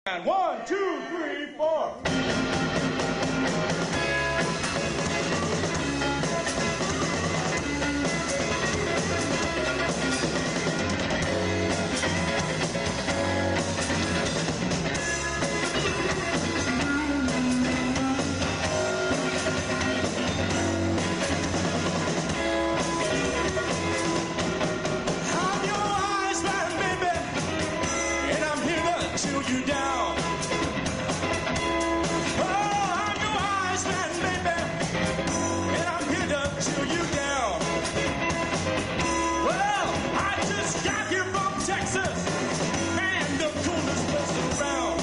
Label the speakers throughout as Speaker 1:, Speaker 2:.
Speaker 1: And 1, 2, 3, 4.
Speaker 2: Chill you down. Oh, I'm your Iceman, baby, and I'm here to chill you down. Well, I just got here from Texas, man, the coolest place around.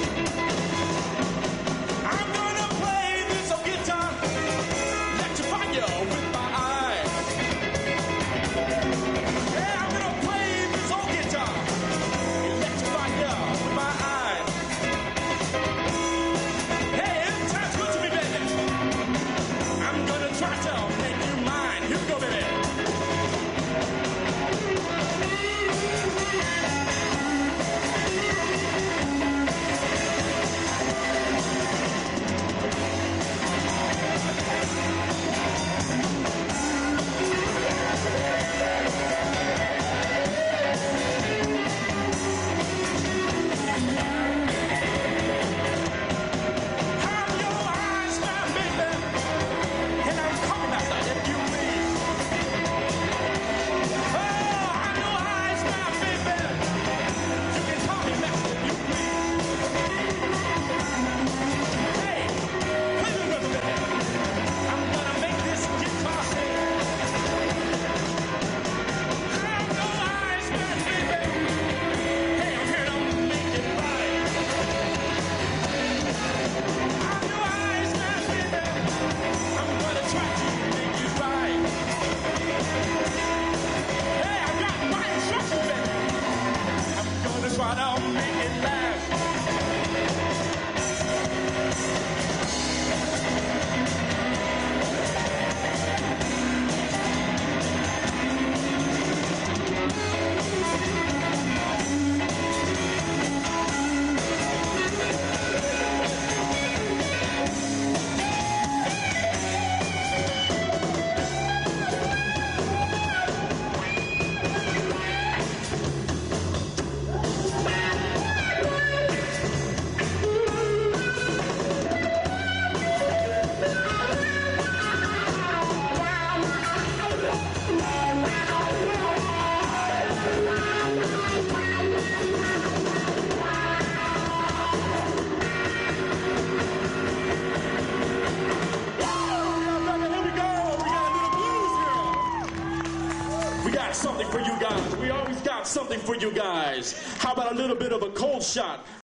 Speaker 2: I'm gonna play this old guitar, electrify you with my eye. Yeah, I'm gonna play this old guitar, electrify you. Try to make you mine. Here we go, baby. Try to make it last. Something for you guys. We always got something for you guys. How about a little bit of a cold shot